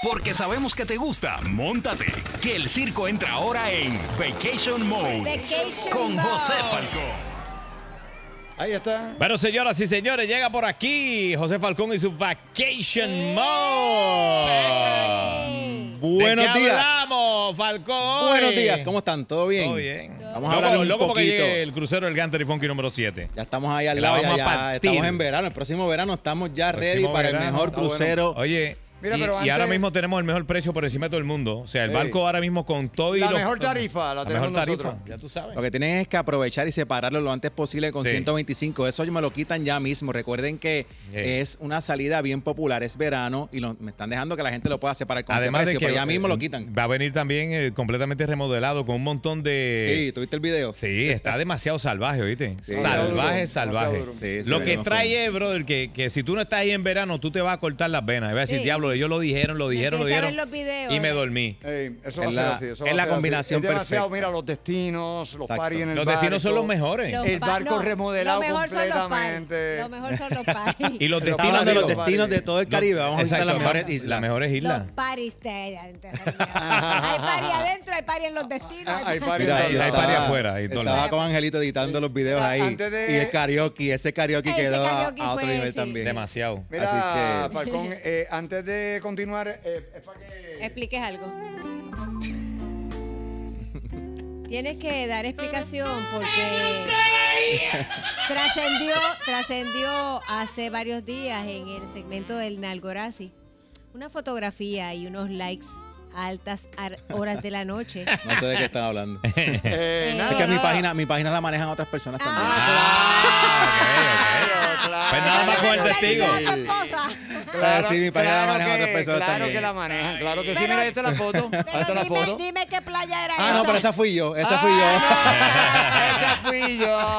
Porque sabemos que te gusta, móntate, que el circo entra ahora en Vacation Mode con José Falcón. Ahí está. Bueno, señoras y señores, llega por aquí José Falcón y su Vacation Mode. Buenos días. Hablamos, Falcón? Buenos días, ¿cómo están? ¿Todo bien? Todo bien. Vamos a hablar un loco porque poquito. llegue el crucero del Gantry Funky número 7. Ya estamos ahí al Que la lado, vamos a ya partir. estamos en verano. El próximo verano estamos ya ready Próximo para verano, el mejor está crucero. bueno. Oye, Mira, y, pero y antes- ahora mismo tenemos el mejor precio por encima de todo el mundo. O sea, el Ey. barco ahora mismo con todo y La los- mejor tarifa la tenemos mejor tarifa, nosotros. ya tú sabes. Lo que tienen es que aprovechar y separarlo lo antes posible con Sí. 125. Eso me lo quitan ya mismo. Recuerden que es una salida bien popular, es verano y me están dejando que la gente lo pueda separar con Además ese de precio, que pero ya mismo lo quitan. va a venir también completamente remodelado con un montón de... Sí, ¿tuviste el video? Sí, está demasiado salvaje, ¿oíste? Sí. Salvaje, Demasiado salvaje. duro. Sí, Lo sí, que no, trae es, brother, que si tú no estás ahí en verano, tú te vas a cortar las venas. Y vas a decir, Sí. diablo, ellos lo dijeron. Empieza a ver los videos, Y me ¿verdad? dormí. Ey, eso Es va a ser la- así. Eso es va la a ser así. combinación Es demasiado, perfecta. mira, los destinos, los Exacto. paris en el Los destinos son los barco, mejores. El barco remodelado lo mejor son los completamente. paris. Lo mejor son los paris. Y los Pero Estamos destinos hablando de los Los destinos paris. de todo el Caribe. Vamos a visitar Exacto, las mejores islas. Las mejores islas. Los paris hay paris adentro, hay paris en los destinos. Hay paris Mira, en yo todos hay lados. paris afuera y todo lo Estaba demás. con Angelito editando los videos Mira, ahí. antes de- Y el karaoke, ese karaoke Ese quedó karaoke a otro fue, nivel sí. también. Demasiado. Mira, Así que- Falcón, antes de continuar, es para que... Expliques algo. Tienes que dar explicación porque trascendió hace varios días en el segmento del Nalgorazi una fotografía y unos likes a altas horas de la noche. No sé de qué están hablando. nada, Es que mi nada. página la manejan otras personas también. Claro, Pues nada más con el testigo. Sí, mi página la manejan otras personas claro también. que la manejan, claro que sí. Pero- Mira, ahí está la foto. Ahí está Pero la foto. dime qué playa era Ah, esa. no, pero esa fui yo. Esa fui yo. Esa fui yo.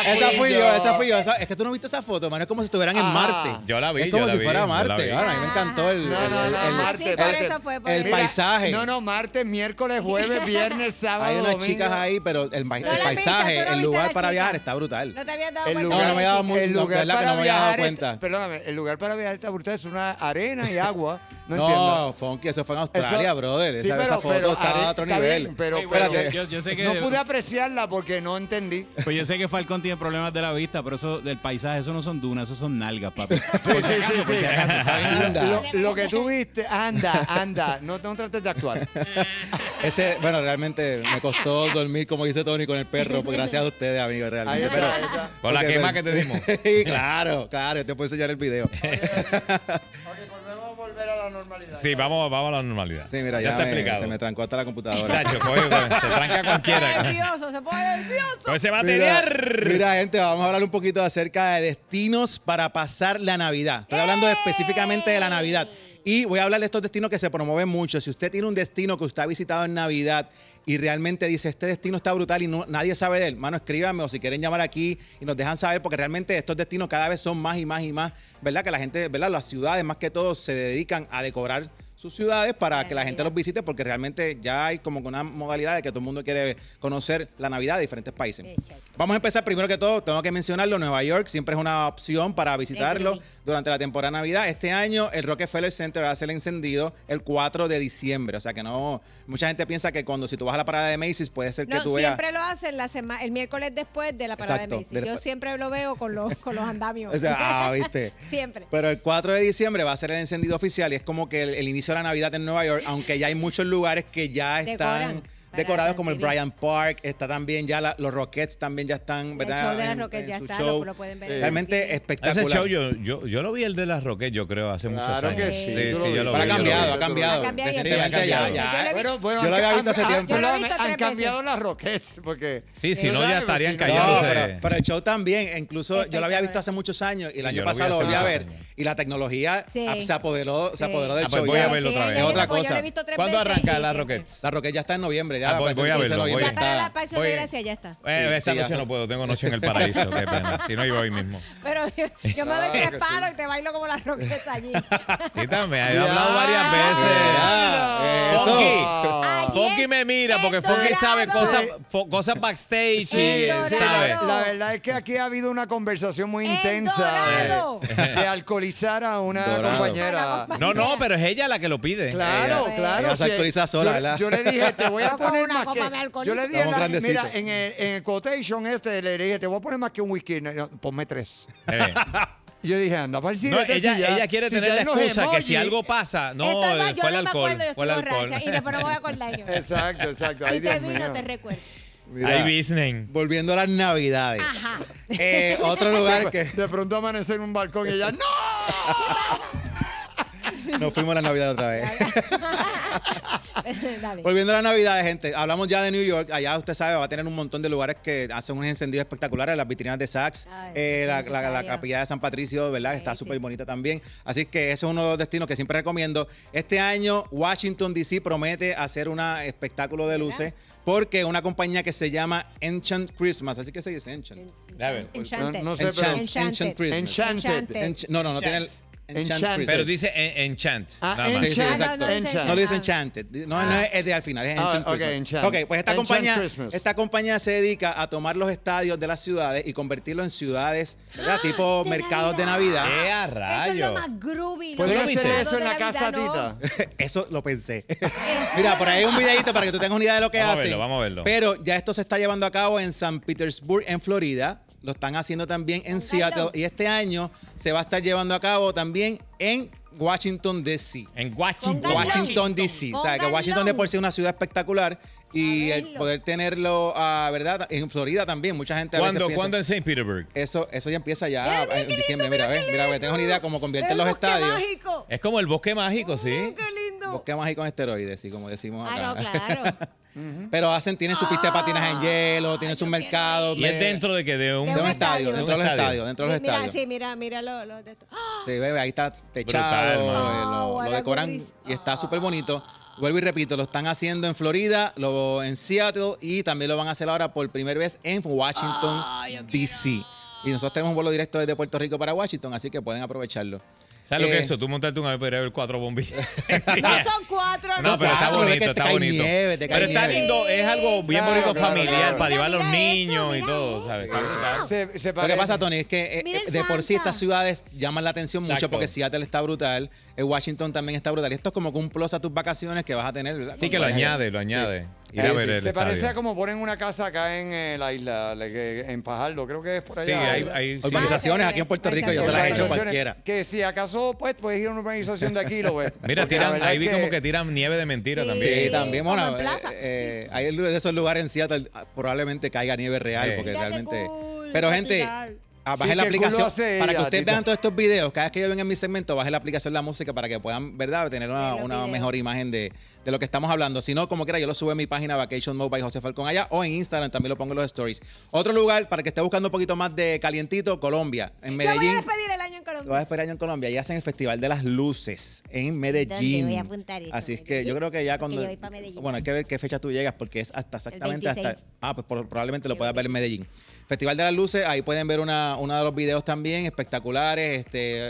Esa fui yo. Es que tú no viste esa foto, mano. Es como si estuvieran en Ah. Marte. Yo la vi, Es como yo la si vi, fuera yo la Marte. vi. Ahora, a mí me encantó el Marte, Sí, por Marte. eso fue. Por el eso. paisaje. No, martes, miércoles, jueves, viernes, sábado, Hay unas domingo. chicas ahí, pero el la paisaje, viste, tú no el viste lugar la para chica. viajar está brutal. No te habías dado El cuenta. lugar, No, no me he dado muy- el no, lugar verdad que para no me había dado viajar, cuenta. perdóname, el lugar para viajar está brutal, es una arena y agua. No entiendo. No, Funky, eso fue en Australia, Eso- brother. Sí, esa foto está a otro nivel. bien, pero, Ey, bueno, espérate, yo sé que- no pude apreciarla porque no entendí. Pues yo sé que Falcón tiene problemas de la vista, pero eso del paisaje, eso no son dunas, eso son nalgas, papi. Sí, sí, sí. Anda. Lo que tú viste, anda, no trates de actuar. Bueno, realmente me costó dormir, como dice Tony, con el perro, pues gracias a ustedes, amigos, Ahí realmente. está, Pero, ahí está. Con la porque- quema que te dimos. Sí, claro, yo te puedo enseñar el video. Ok, volvemos a volver a la normalidad. Sí, vamos a la normalidad. Sí, mira, ya ya está explicado. se me trancó hasta la computadora. Tacho, coño, se tranca Se cualquiera. pone nervioso, se pone nervioso. Con ese Mira, material. mira, gente, vamos a hablar un poquito acerca de destinos para pasar la Navidad. Estoy hablando específicamente de la Navidad. Y voy a hablar de estos destinos que se promueven mucho. Si usted tiene un destino que usted ha visitado en Navidad y realmente dice, este destino está brutal y nadie sabe de él, mano, escríbanme o si quieren llamar aquí y nos dejan saber, porque realmente estos destinos cada vez son más y más y más, ¿verdad? Que la gente, ¿verdad? Las ciudades más que todo se dedican a decorar sus ciudades para que la gente los visite, porque realmente ya hay como una modalidad de que todo el mundo quiere conocer la Navidad de diferentes países. Vamos a empezar primero que todo, tengo que mencionarlo, Nueva York siempre es una opción para visitarlo durante la temporada de Navidad. Este año el Rockefeller Center va a ser encendido el 4 de diciembre, o sea que no, mucha gente piensa que si tú vas a la parada de Macy's puede ser que No, tú veas... siempre lo hacen el miércoles después de la parada Exacto, de Macy's. Yo siempre lo veo con los andamios. O sea, ¿viste? Siempre. Pero el 4 de diciembre va a ser el encendido oficial y es como que el inicio de la Navidad en Nueva York, aunque ya hay muchos lugares que ya están decorados, como el Bryant Park, está también ya los Rockettes también ya están, ¿verdad? El show de las Rockettes ya su está, show. lo pueden ver. Realmente espectacular. Ese show yo lo vi el de las Roquettes, yo creo, hace muchos Claro años. que sí, Sí, tú lo sí, yo vi. lo Pero vi. ha cambiado, yo ha lo vi. cambiado. Ha cambiado y ha Recientemente cambiado. ya. Yo lo he visto. Bueno, Yo lo había visto hace tiempo. Yo lo he visto han 3 cambiado las Rockets, porque... Sí, si tú no, ya sabes, estarían si no- No, callándose. pero el show también, incluso yo lo había visto hace muchos años y el Sí, año yo lo vi pasado lo hace volví a muchos ver años. y la tecnología Sí. se apoderó del Ah, pues show. voy a ya. verlo otra vez. Es otra Yo lo cosa. he visto 3 ¿Cuándo veces arranca y las siempre. Rockets? La Rocket ya está en noviembre, ya Voy a verlo, voy. Ya para la pasión de Voy. gracia ya está. Esta Sí, noche ya no puedo, tengo noche en el paraíso, qué pena. Si no, iba hoy mismo. Pero yo me doy Claro 3 que palos y te bailo como las Rockets allí. Sí, también, he hablado varias veces. eso? Funky me mira porque en Funky sabe Dorado. cosas backstage Sí, y sí, sabe. la verdad es que aquí ha habido una conversación muy En intensa Dorado. de alcoholizar a una Dorado. compañera. No, pero es ella la que lo pide. Claro, Ella- claro. ella se sí. alcoholiza sola, ¿verdad? Yo le dije, te voy a Yo con poner una más copa me que... alcoholizo. Yo le dije, Somos grandecitos. mira, en el quotation le dije, te voy a poner más que un whisky. No, ponme 3. Y yo dije, anda para el cine. No, ella quiere tener la excusa que si algo pasa, no, Esto es- yo fue el no me alcohol. acuerdo, yo Fue el estoy alcohol. borracha y después no me voy a acordar yo. Exacto. Ay, Si te Dios vino, mío. te recuerdo. Mira, Ay, business. volviendo a las navidades. Ajá. Otro lugar que De pronto amanecer en un balcón y ella, ¡no! nos fuimos a la Navidad otra vez. Dale. Volviendo a la Navidad, gente, hablamos ya de New York. Allá usted sabe, va a tener un montón de lugares que hacen unos encendidos espectaculares, las vitrinas de Saks, Ay, la necesario. capilla de San Patricio, ¿verdad? Está Sí, súper sí. bonita también. Así que ese es uno de los destinos que siempre recomiendo. Este año, Washington, D.C. promete hacer un espectáculo de luces porque una compañía que se llama Enchant Christmas, así que se dice Enchant. A ver. Enchanted. No sé, pero- Enchant Christmas. Enchanted. No tiene el Enchant Enchant. Christmas. Pero dice enchant. Ah, nada más. Sí, sí, Enchant. exacto. No, no dice Enchant. No lo dice Ah. Enchanted. No es de al final, es Enchant ok, Christmas. Enchant. Ok, pues Enchant Christmas. esta compañía se dedica a tomar los estadios de las ciudades y convertirlos en ciudades, ¿verdad? Tipo de mercados de Navidad. Navidad. ¡Qué a Eso es rayo! lo más groovy. ¿Pueden lo hacer viste? eso en la De casa, Navidad, ¿no? Tita? Eso lo pensé. Mira, por ahí hay un videito para que tú tengas una idea de lo que Vamos a hacen. verlo, vamos a verlo. Pero ya esto se está llevando a cabo en San Petersburg, en Florida. Lo están haciendo también en Seattle. Y este año se va a estar llevando a cabo también en Washington, D.C. En Washington. Pónganlo. Washington, D.C. O sea, que Pónganlo. Washington de por sí es una ciudad espectacular y A el verlo. poder tenerlo, ¿verdad? En Florida también, mucha gente a veces piensa... ¿Cuándo en St. Petersburg? Eso ya empieza ya Mira, mira en qué diciembre. lindo, Mira, mira ves, qué mira, lindo. tengo una idea cómo convierten El los bosque estadios. mágico. Es como el bosque mágico, ¿sí? Qué lindo. Bosque mágico en esteroides, sí, como decimos acá. Ah, no, claro. Pero tienen su pista de patinaje en hielo, tienen su yo mercado. ¿Y es dentro de qué? De un, De de un un estadio, estadio. dentro de los estadio. estadios, dentro de los Mira, estadios. sí, mira lo de esto. ¡Ah! Sí, bebé, ahí está techado, Brutal, mano. lo What a decoran goodie. y está súper bonito. Vuelvo y repito, lo están haciendo en Florida, en Seattle y también lo van a hacer ahora por primera vez en Washington, D.C. Y nosotros tenemos un vuelo directo desde Puerto Rico para Washington, así que pueden aprovecharlo. ¿Sabes lo que Eh, es eso? Tú montarte un avión para ir a ver 4 bombillas. No son 4, No, pero está Claro, bonito, es que te está cae bonito. nieve, te cae Pero está nieve. lindo, es algo bien Claro, bonito claro, familiar claro. para llevar a los Mira eso, niños y mira todo, eso. ¿sabes? Se Lo que parece. pasa, Tony, es que Mira el de por sí Santa. estas ciudades llaman la atención mucho Exacto. porque Seattle está brutal, Washington también está brutal. Y esto es como que un plus a tus vacaciones que vas a tener, ¿verdad? Sí, que lo añade, lo añade. Ir a Sí, ver sí. el Se parece a estadio. como ponen una casa acá en la isla, en Pajardo, creo que es por allá. Sí, hay sí. Urbanizaciones aquí en Puerto Rico, yo se las he hecho Urbanizaciones, cualquiera. Que si acaso, pues, puedes ir a una urbanización de aquí y lo ves. Mira, Porque la tiran, verdad ahí es vi como que tiran nieve de mentira Sí. también. Sí, también, como bueno, en plaza. hay de esos lugares en Seattle, probablemente caiga nieve real, Sí. porque Mira qué realmente... cool, Pero gente, patinar. bajen Sí, la qué cool lo aplicación, hace para que ella, ustedes Tito. vean todos estos videos, cada vez que yo venga en mi segmento, bajen la aplicación la música para que puedan, ¿verdad?, tener Ver los una videos. mejor imagen de lo que estamos hablando. Si no, como quiera, yo lo subo en mi página Vacation Mode by José Falcón allá o en Instagram también lo pongo en los stories. Otro lugar, para que esté buscando un poquito más de calientito, Colombia, en Yo voy a Medellín. despedir el año en Lo vas a Colombia. esperar en Colombia y hacen el Festival de las Luces en Medellín. ¿Dónde voy a apuntar eso? Así es que yo Medellín. creo que ya Porque cuando... yo voy pa' Medellín. Bueno, hay que ver qué fecha tú llegas porque es hasta exactamente 26. pues probablemente lo Sí, puedas ver en Medellín. Festival de las Luces, ahí pueden ver uno de los videos también espectaculares.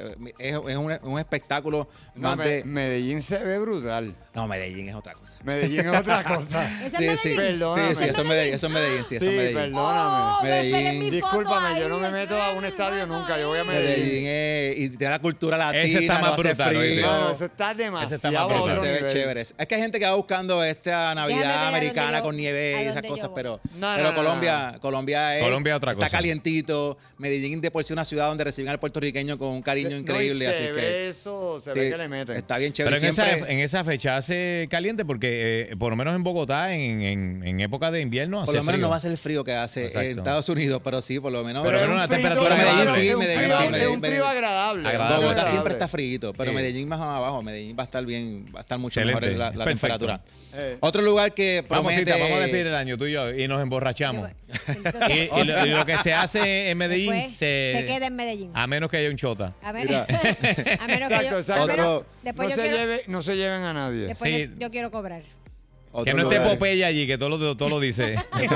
Es un espectáculo No, más de... Medellín se ve brutal. No, Medellín es otra cosa. Medellín es otra cosa. ¿Eso es Sí, sí, Medellín? Perdóname. sí, eso es Medellín, eso es Medellín, sí, eso es Sí, Medellín. perdóname. Oh, Medellín. esperen mi foto Discúlpame, yo ahí, no me meto a un estadio nunca, yo voy a Medellín Medellín. y tiene la cultura latina, Ese está no más hace brutal, frío. oíste. No, no, eso está Ese está más demasiado a brutal. otro Se ve nivel. chévere. Es que hay gente que va buscando esta Déjame ver Navidad a americana dónde yo- con nieve a y esas dónde cosas, yo voy. pero No, Colombia es Colombia es otra está cosa. calientito. Medellín de por sí una ciudad donde reciben al puertorriqueño con un cariño No, y increíble, se así ve que eso, se sí, ve que le meten. está bien chévere. Pero Siempre, en esa fecha hace caliente porque por lo menos en Bogotá en época de invierno hace por lo menos frío. no va a ser el frío que hace Exacto. en Estados Unidos, pero sí, por lo menos. Pero es una un frío temperatura Medellín agradable, sí, es un Medellín frío- sí, Es un Medellín. frío agradable. Agradable. Bogotá agradable. siempre está frío, pero Sí. Medellín más abajo. Medellín va a estar bien, va a estar mucho Excelente. mejor la Perfecto. temperatura. Eh. Otro lugar que Vamos, promete... Tita, vamos a despedir el año tú y yo y nos emborrachamos. Entonces, Y lo que se hace en Medellín después se queda en Medellín. a menos que haya un chota. A ver, Mira. a menos que yo... Exacto, exacto. a menos- Otro- después No yo se, quiero... no se lleven a nadie. Después Sí. yo quiero cobrar. Que no esté Popeye allí, que todo lo dice.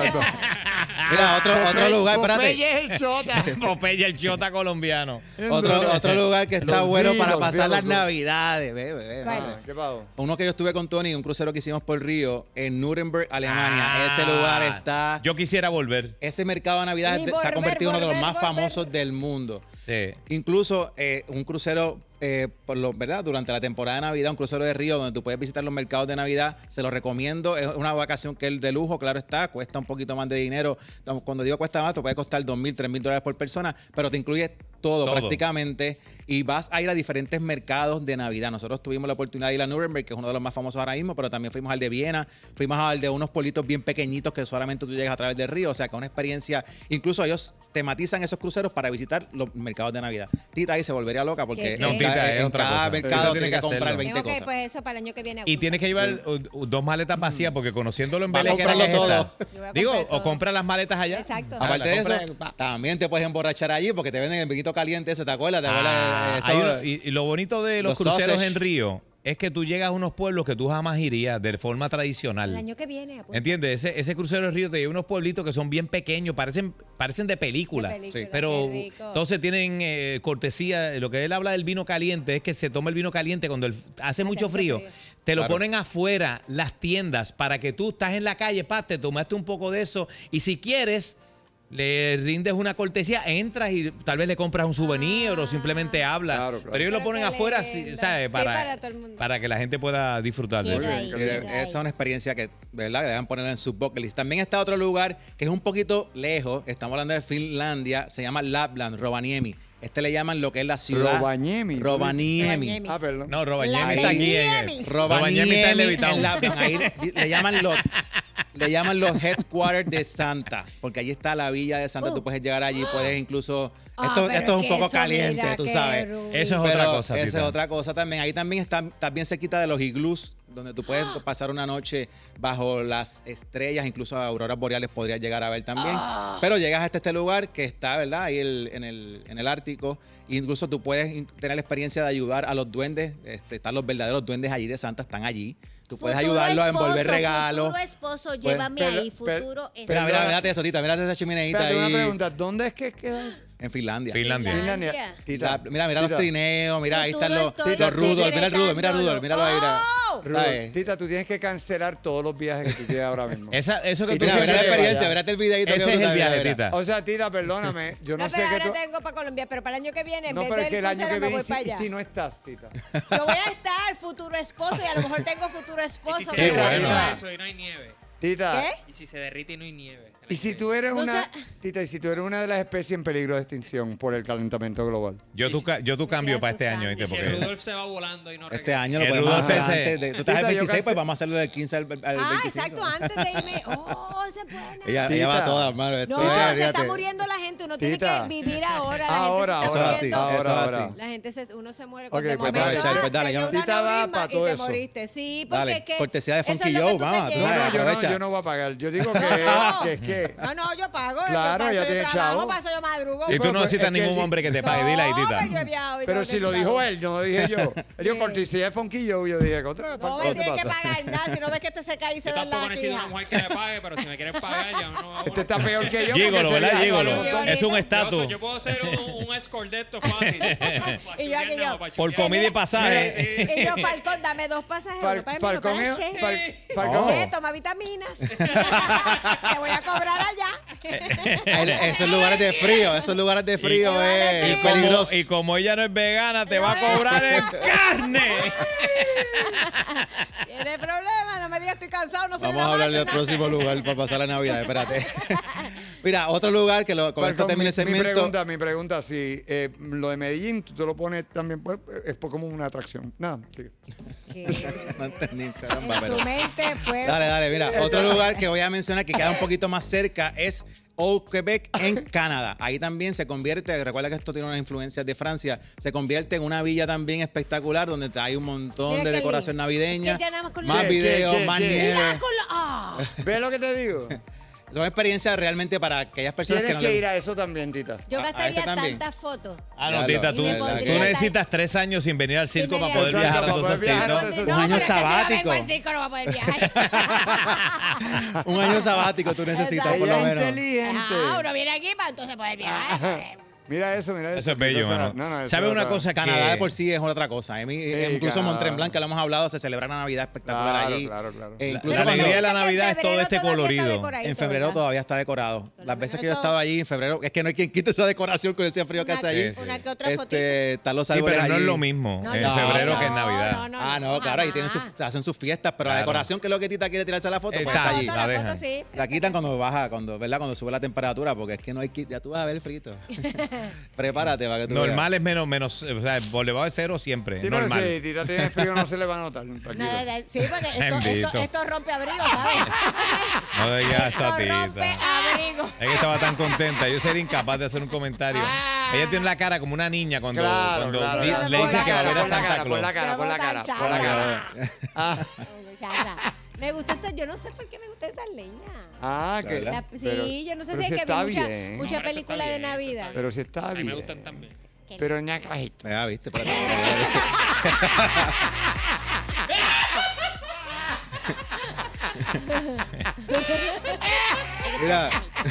Mira, otro lugar, espérate. Popeye es el chota. Popeye, el chota colombiano. Otro lugar que está Los bueno vi, para los vi, pasar las los vi. navidades. Ve. Ah, ¿qué pasó? Uno que yo estuve con Tony, un crucero que hicimos por Río, en Nuremberg, Alemania. Ese lugar está... Yo quisiera volver. Ese mercado de Navidad Y se ha convertido en uno de los más volver. famosos del mundo. Sí. Incluso un crucero, ¿verdad? Durante la temporada de Navidad, un crucero de Río donde tú puedes visitar los mercados de Navidad, se lo recomiendo. Es una vacación que es de lujo, claro está, cuesta un poquito más de dinero. Cuando digo cuesta más, te puede costar $2,000, $3,000 por persona, pero te incluye todo prácticamente y vas a ir a diferentes mercados de Navidad. Nosotros tuvimos la oportunidad de ir a Nuremberg, que es uno de los más famosos ahora mismo, pero también fuimos al de Viena, fuimos al de unos pueblitos bien pequeñitos que solamente tú llegas a través del río, o sea que es una experiencia, incluso ellos tematizan esos cruceros para visitar los mercados de Navidad. Tita ahí se volvería loca porque No, Tita, es en otra cada cosa. mercado Tita tiene que comprar hacerlo. 20 Ok, cosas. pues eso para el año que viene. Y tienes que llevar 2 maletas vacías porque conociéndolo en Va a Belén que comprarlo era todo. Yo voy a Digo, comprar o todo. compra las maletas allá. Exacto. Ah, Aparte la de compra- eso, también te puedes emborrachar allí porque te venden el vinito caliente ese, ¿te acuerdas? ¿Te acuerdas? Hay y lo bonito de los los cruceros sausage. en Río es que tú llegas a unos pueblos que tú jamás irías de forma El tradicional. año que viene. apunta. ¿Entiendes? Ese crucero de Río te lleva a unos pueblitos que son bien pequeños, parecen de película. De película, Pero qué rico. entonces tienen cortesía. Lo que él habla del vino caliente es que se toma el vino caliente cuando hace mucho frío. Te lo Claro. ponen afuera las tiendas para que tú estás en la calle, te tomaste un poco de eso y si quieres le rindes una cortesía, entras y tal vez le compras un souvenir o simplemente hablas. Claro, claro. Pero ellos lo Pero ponen qué afuera, lindo. ¿sabes? Sí, Para, para todo el mundo. para que la gente pueda disfrutar de Quiero eso. ir, Sí, quiero Esa ir. es una experiencia que, ¿verdad? Que deben ponerla en su bucket list. También está otro lugar que es un poquito lejos. Estamos hablando de Finlandia. Se llama Lapland, Rovaniemi. Le llaman lo que es la ciudad. Rovaniemi. Rovaniemi. Ah, perdón. No, Rovaniemi La está aquí. Miami. Rovaniemi está en Levitown. Lapland. Ahí le llaman los headquarters de Santa, porque allí está la villa de Santa. Tú puedes llegar allí, puedes incluso... Esto es un poco caliente, tú sabes. Eso es otra cosa, Esa Tita. es otra cosa también. Ahí también está bien cerquita de los iglús, donde tú puedes pasar una noche bajo las estrellas, incluso auroras boreales podrías llegar a ver también. Pero llegas hasta este lugar que está, ¿verdad? Ahí en el Ártico. E incluso tú puedes tener la experiencia de ayudar a los duendes. Están los verdaderos duendes allí de Santa, están allí. Tú puedes ayudarlos a envolver regalos. Futuro esposo, Pues, llévame ahí, futuro Mira, mírate eso, Tita, mírate esa chimeneita Espérate, una ahí pregunta. ¿Dónde es que queda eso? en Finlandia. Finlandia. Finlandia. Tita, Mira los Tita, trineos, mira, ahí están los Futuro estoy Rudolf, mira el Rudolf, decretándolo. míralo ahí, mira. Rudolf, ¿Sabes? Tita, tú tienes que cancelar todos los viajes que tú tienes ahora mismo. Eso que Y tú Mira, mira la siempre- experiencia, mírate el videito. Ese es el viaje, Tita. O sea, Tita, perdóname, yo no, No, sé pero que ahora tú... tengo para Colombia, pero para el año que viene, en No, vez pero es del que el año crucero, que me viene, voy para allá. si no estás, Tita. Yo voy a estar futuro esposo y a lo mejor tengo futuro esposo. Y si se Qué derrite bueno. eso y no hay nieve. Tita, ¿Qué? Y si se derrite y no hay nieve. y si tú eres Entonces- Tita, y si tú eres una de las especies en peligro de extinción por el calentamiento global. Yo tu cambio para este año, ¿viste? Y si Porque Rudolf se va volando y no Este regresa. año lo El podemos Rudolf hacer ese. antes. Tú estás Tita, el yo 26, pues cancel- vamos a hacerlo del 15 al 25. Exacto, antes de irme. Oh, se puede. Ella va Tita. toda, hermano. No, Tita, se está fíjate. muriendo la gente. Uno tiene Tita. que vivir ahora. Ahora, la gente se está ahora, muriendo. eso es ahora. así. La gente uno se muere Ok, con de pues momento. dale, Char, pues dale, te dio yo- una Tita va aneurisma pa' y todo te eso. moriste. Sí, porque Dale, es que cortesía de eso es Funky lo que Joe, tú te vamos, tú llevas. sabes. Aprovecha. Yo no voy a pagar. Yo digo No. que es que... No, yo pago. Claro, para ya eso yo tiene trabajo, chavo. para eso yo madrugo. Y tú no Pues, necesitas es que ningún él- hombre que te pague, dile ahí, No, Tita. pues yo he viajado y Pero tengo si que lo pagar. dijo él, no lo dije yo. Él dijo, cortesía de Funky Joe, yo dije, contra, No me ¿qué tienes que pasa? pagar nada. Si no ves que este se cae y se Yo da la tampoco necesito una fija. mujer que me pague, pero si me quieres pagar, ya no. Este está peor que yo. porque Gigolo, ese ¿verdad? viaje Gigolo. vale un montón. Es un Yo estatus. Yo puedo ser un escort de esto fácil. Y yo aquí yo. Por comida y pasaje. Sí. Y yo, Falcón, dame 2 pasajes. uno para mí, uno Falcón para es... Che. Falcón Che, toma vitaminas. Te voy a cobrar allá. Esos lugares de frío, esos lugares de frío lugares de es frío. peligroso. Y como ella no es vegana, te va a cobrar en carne. Tiene problemas, no me digas estoy cansado, no soy Vamos una a hablar del máquina. próximo lugar para pasar la Navidad, espérate. Mira, otro lugar que con esto Falcón, termina el segmento. mi pregunta, si lo de Medellín, tú te lo pones también, pues, es como una atracción. Nada, sigue. No entendí, caramba, En pero- su mente fue... Dale, mira. Otro lugar que voy a mencionar que queda un poquito más cerca es Old Quebec en Canadá. Ahí también se convierte, recuerda que esto tiene unas influencias de Francia, se convierte en una villa también espectacular donde hay un montón Mira de qué decoración lindo. navideña, ¿Quién ganamos con más la- videos, ¿Qué? más ¿Qué? nieve. Mira con la... ¡Ah! ¿Ves lo que te digo? Son experiencias realmente para aquellas personas Tienes que no que les- ir a eso también, Tita. Yo gastaría también. tantas fotos. Ah, no, Claro. Tita, Y tú, me tú pondría necesitas 3 años sin venir al circo para venir poder al viajar a circo, todos para esos poder viajar a sitios. todos Un año pero es que si no sabático. vengo al circo no voy a poder viajar. Un año sabático tú necesitas, por Ella lo es menos. inteligente. Uno viene aquí para entonces poder viajar. Mira eso, mira eso. Eso es bello, Eso era- mano. no, eso ¿Sabe era una otra- cosa que... Canadá de por sí es otra cosa. Incluso Canadá. Mont Tremblant, que lo hemos hablado, se celebra la Navidad espectacular Claro, allí. claro, claro. Incluso La cuando- alegría de la Fíjate que Navidad en es todo febrero este todavía está colorido. decoradito, en febrero ¿verdad? todavía está decorado. Por lo Las veces menos que yo todo- estaba allí en febrero, es que no hay quien quite esa decoración con ese frío que hace allí. Sí, sí. Una que otra fotito. Están los Sí, árboles pero no es allí. lo mismo No, en no, febrero no, que en Navidad. No, claro, y jamás. hacen sus fiestas, pero la Claro. decoración, que es lo que Tita quiere tirarse la foto, pues Está está allí. la La dejan. foto sí. La quitan cuando baja, cuando sube la temperatura, porque es que no hay que, ya tú vas a ver el frito. Prepárate para que tú Normal veas. es menos, o sea, por debajo de cero siempre, Sí, pero normal. si Tita tiene frío no se le va a notar. tranquilo. Sí, porque Bendito. esto rompe abrigo, ¿sabes? No digas Esto esa rompe Tita. abrigo. Es que estaba tan contenta, yo sería incapaz de hacer un comentario. Ella tiene la cara como una niña cuando, Claro, claro, le claro. dicen que va a ver a Pon la Santa cara, pon Claus. la cara, pon la cara, Pero pon la tan cara. Ah, Muchacha, me gusta esa, yo no sé por qué me gusta esa leña. que. La- pero- sí, yo no sé pero si si es que está vi mucha, bien. mucha No, pero eso película está de bien, eso Navidad. está Pero si está A mí bien. me gustan también. Pero ñacajito. Ya, viste, espérate. Mira,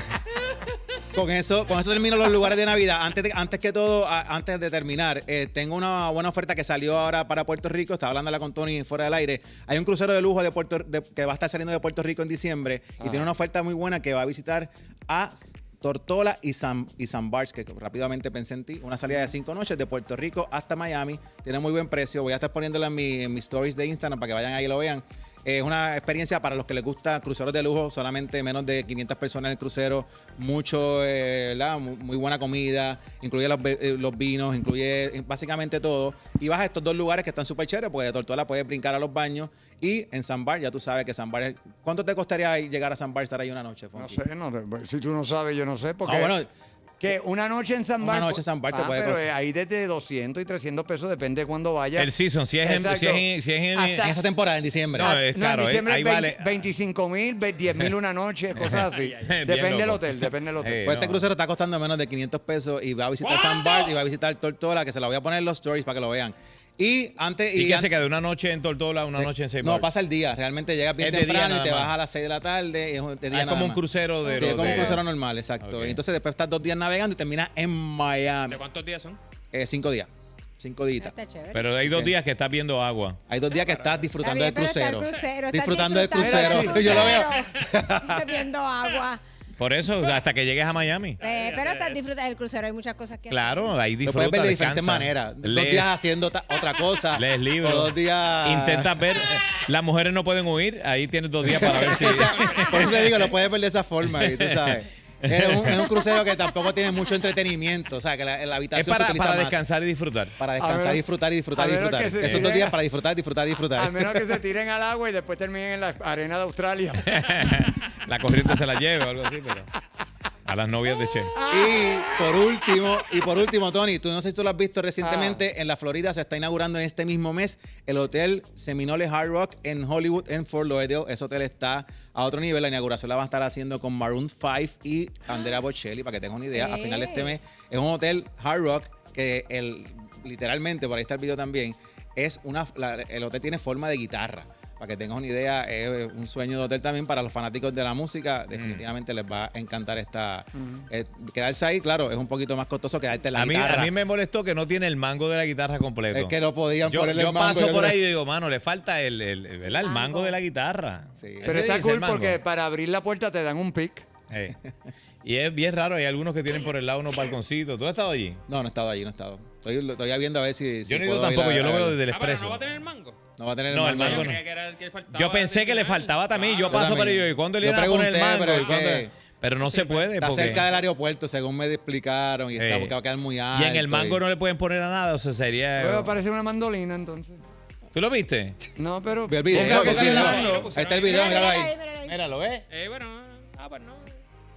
con eso termino los lugares de Navidad. Antes que todo, antes de terminar, tengo una buena oferta que salió ahora para Puerto Rico. Estaba hablándola con Tony fuera del aire. Hay un crucero de lujo que va a estar saliendo de Puerto Rico en diciembre y tiene una oferta muy buena que va a visitar a Tortola y San Barts, que rápidamente pensé en ti. Una salida de 5 noches de Puerto Rico hasta Miami. Tiene muy buen precio. Voy a estar poniéndola en mis stories de Instagram para que vayan ahí y lo vean. Es una experiencia para los que les gusta cruceros de lujo, solamente menos de 500 personas en el crucero, mucho, ¿verdad? Muy buena comida, incluye los vinos, incluye básicamente todo. Y vas a estos dos lugares que están súper chéveres, porque de Tortola puedes brincar a los baños. Y en San Bar, ya tú sabes que San Bar, ¿cuánto te costaría llegar a San Bar, estar ahí una noche, No Fonky? sé, no, si tú no sabes, yo no sé. Porque Bueno, que una noche en San Una Bar. noche en San Bar te puede pero costar. ahí desde 200 y 300 pesos, depende de cuándo vayas. El season, si es en, Exacto. si es en- Hasta- en esa temporada, en diciembre. No, es claro, en diciembre ahí 20, vale. 25,000, 10,000 una noche, cosas así. Bien Depende del loco. hotel, depende del hotel. Pues este no. crucero está costando menos de 500 pesos y va a visitar San Bar y va a visitar Tortola, que se la voy a poner en los stories para que lo vean. Y antes... ¿Y qué se antes- queda? ¿Una noche en Tortola, una noche en Seibar? No, pasa el día. Realmente llegas bien Es de día temprano y nada te más. vas a las 6 de la tarde. Es de día Es como nada un más. crucero de Sí, es los como un de- crucero normal, exacto. Ok. Y entonces después estás 2 días navegando y terminas en Miami. ¿De cuántos días son? 5 días. 5 días. Está chévere. Pero hay 2 días que estás viendo agua. Hay 2 días que estás disfrutando del Está bien, pero crucero. está el crucero, estás Disfrutando del disfrutando crucero. del Yo lo veo. crucero. Bebiendo agua. Por eso, o sea, hasta que llegues a Miami. Pero estás disfrutando del crucero, hay muchas cosas que Claro, ahí Lo disfruta, puedes ver de diferentes descansa. maneras. 2 Lees- días haciendo otra cosa. Lees libros. O 2 días... Intentas ver. Las mujeres no pueden huir. Ahí tienes 2 días para ver si. Por eso te digo, lo puedes ver de esa forma. Y tú sabes. Es un crucero que tampoco tiene mucho entretenimiento. O sea, que la Es habitación se utiliza para más. descansar y disfrutar. Para A descansar, menos- disfrutar y disfrutar a y menos disfrutar. que se Esos 2 tiren- días para disfrutar, disfrutar, disfrutar. A menos que se tiren al agua y después terminen en la arena de Australia. La corriente se la lleve o algo así, pero. A las novias de Che. Y por último, Tony, tú no sé si tú lo has visto recientemente, en la Florida se está inaugurando en este mismo mes el Hotel Seminole Hard Rock en Hollywood, en Fort Lauderdale. Ese hotel está a otro nivel. La inauguración la van a estar haciendo con Maroon 5 y Andrea Bocelli, para que tengan una idea. A final de este mes es un hotel Hard Rock que literalmente, por ahí está el video también, el hotel tiene forma de guitarra. Para que tengas una idea, es un sueño de hotel también para los fanáticos de la música. Definitivamente les va a encantar quedarse ahí. Claro, es un poquito más costoso quedarte en la A mí guitarra. me molestó que no tiene el mango de la guitarra completo. Es que no podían yo ponerle el mango. paso yo por creo. ahí y digo, mano, le falta ¿verdad? el mango de la guitarra. Sí. Ese Pero está dice el cool mango. porque para abrir la puerta te dan un pick. Y es bien raro, hay algunos que tienen por el lado unos balconcitos. ¿Tú has estado allí? No he estado allí, no he estado. Estoy viendo a ver si Yo no he puedo ido tampoco, ir a- yo lo veo desde el Ah, pero expreso. no va a tener mango. No va a tener No, el mango. mango Yo no. creía que era el que faltaba. Yo pensé que le original. faltaba también. Yo Claro. paso por también. ahí y cuando le Yo iban a poner el pregunté, mango. pero ¿Y es cuándo? que Pero no se puede. Está porque- cerca del aeropuerto, según me explicaron, y está porque va a quedar muy alto. Y en el mango no le pueden poner a nada, o sea, sería... Puede parecer una mandolina entonces. ¿Tú lo viste? No, pero. Ve el video, Póngalo que que sí, sí, ¿no? dando. Ahí está el video, míralo ahí. Mira, ¿lo ves? Bueno, pues no.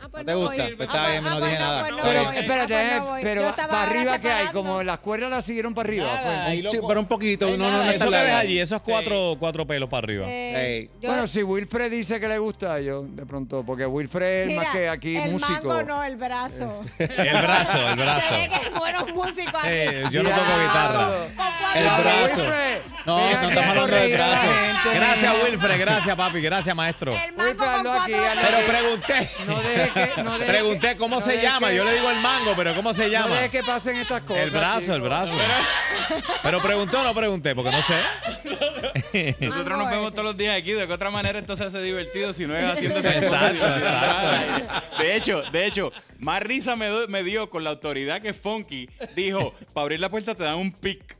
pues ¿No te no gusta? voy. Pues está bien, no dije nada. pues no Pero voy. espérate, Ah, pues no voy. Yo pero estaba para ahora arriba ¿qué hay? separando. Como las cuerdas las siguieron para arriba. Nada, fue. ahí Sí, pero un poquito, no, Nada, no eso está que ves larga. allí, esos cuatro pelos para arriba. Ey. Yo- Bueno, si Wilfred dice que le gusta, yo de pronto, porque Wilfred es mira, más que aquí el músico. mango no, el brazo. El brazo, el brazo. Se ve que es buenos músicos aquí. Yo no toco guitarra. Con cuatro El dedos. brazo. Wilfred, No, ven no aquí estamos a hablando del corregir a la brazo. gente, Gracias, mija. Wilfred. Gracias, papi. Gracias, maestro. El mango Wilfred, con hazlo aquí, cuatro hazlo Pero dedos. pregunté. No deje que. No deje Pregunté que- cómo no se deje llama. que- Yo le digo el mango, pero ¿cómo se No llama? deje que pasen estas cosas. El brazo, el chico. brazo. Pero pregunté o no pregunté, porque no sé. Nosotros Mango nos vemos ese. todos los días aquí. ¿De qué otra manera entonces hace divertido si no es haciendo esas Exacto, cosas? exacto. De hecho, más risa me dio con la autoridad que Funky dijo, para abrir la puerta te dan un pic.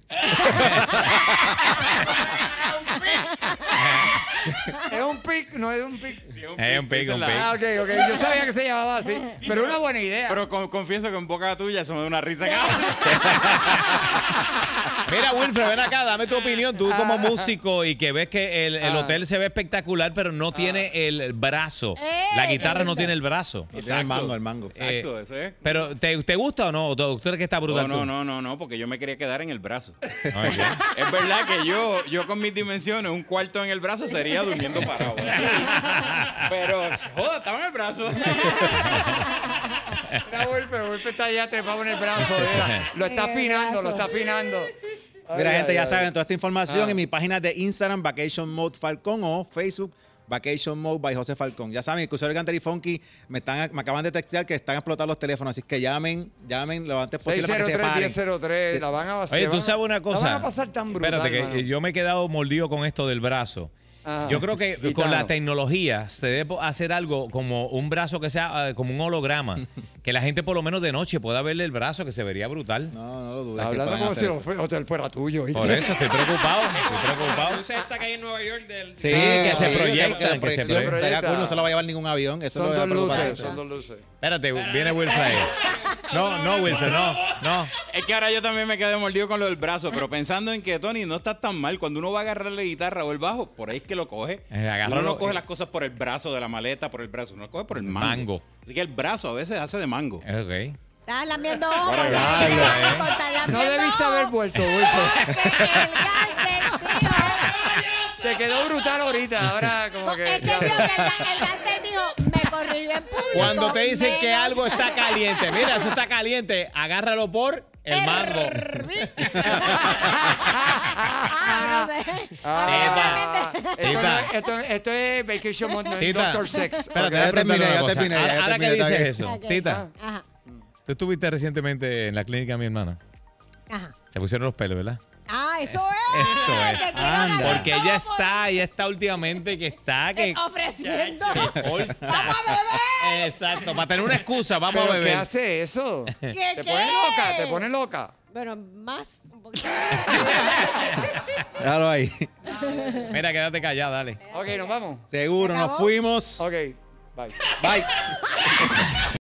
Es un pic, no es un pic. Sí, Es un pic, esa es un la- pic. Ah, ok. Yo sabía que se llamaba así. Pero una buena idea. Pero confieso que en boca tuya eso me da una risa, cabrón. Mira, Wilfred, ven acá, dame tu opinión. Tú como músico y que ves que el hotel se ve espectacular, pero no tiene el brazo. La guitarra no tiene el brazo. Tiene el mango, el mango. Exacto, eso es. Pero, ¿te gusta o no? ¿Tú crees que está brutal? No, porque yo me quería quedar en el brazo. No, ok. Es verdad que yo con mis dimensiones, un cuarto en el brazo sería durmiendo parado. Pero, joda, estaba en el brazo. Mira, Wilfred está allá trepado en el brazo. Mira. Lo está En el afinando, lo brazo. está afinando. Mira, Ay, gente, ay, ya ay. saben toda esta información en mi página de Instagram, Vacation Mode Falcón, o Facebook, Vacation Mode by José Falcón. Ya saben, el crucero Ganter y Funky me acaban de textear que están explotando los teléfonos, así que llamen lo antes posible para que se paren. 603-1003. La van a Oye, se tú van a- sabes una cosa. La van a pasar tan brutal. Espérate, que mano. yo me he quedado mordido con esto del brazo. Ajá. Yo creo que con Gitano. la tecnología se debe hacer algo como un brazo que sea como un holograma. Que la gente por lo menos de noche pueda verle el brazo, que se vería brutal. No, no lo dudes. Está que hablando pueden como hacer si eso. el hotel fuera tuyo. ¿viste? Por eso estoy preocupado. Estoy preocupado. Luces esta que hay en Nueva York del... Sí, que se sí, proyectan, la que se proyección proyectan. estaría cool, no se lo va a llevar ningún avión. Eso Son es lo dos que me preocupa. luces, son dos luces. Espérate, viene Wilfred. No, Wilfred, no. Es que ahora yo también me quedé mordido con lo del brazo, pero pensando en que, Tony, no estás tan mal. Cuando uno va a agarrar la guitarra o el bajo, por ahí es que lo coge. Agárralo. Uno no coge las cosas por el brazo de la maleta, por el brazo. Uno lo coge por el mango. Mango. Así que el brazo a veces hace de mango. Ok. Estás lamiendo ojos. Ahora, estás No lamiendo debiste haber ojos. vuelto, Wilfred. El Ganser, tío. Te quedó brutal ahorita. Ahora como que... Es que vio que el Ganser dijo, me corrigió en público. Cuando te dicen que menos- algo está caliente, mira, eso está caliente, agárralo por el mango. Ah, no sé. Ah, Tita. esto es Vacation Mode, no es Tita. Doctor Sex. Espérate, Ok, déjame ya terminé, preguntarle ya una cosa. terminé, ya Ahora que terminé, está dices bien. eso, Ok. Tita, Ajá, tú estuviste recientemente en la clínica de mi hermana. ajá. Se pusieron los pelos, ¿verdad? Ah, eso es. Eso es. Te quiero Anda. ganar Porque todo ella está últimamente que está que ofreciendo. corta. ¡Vamos a beber! Exacto, para tener una excusa, vamos a ¿Pero qué beber. hace eso? ¿Qué, Te qué? pone loca, te pone loca. Bueno, más, un poquito. Déjalo ahí. Mira, quédate callada, dale. Ok, nos vamos. Seguro, ¿Se nos acabó? fuimos. Ok, bye. Bye.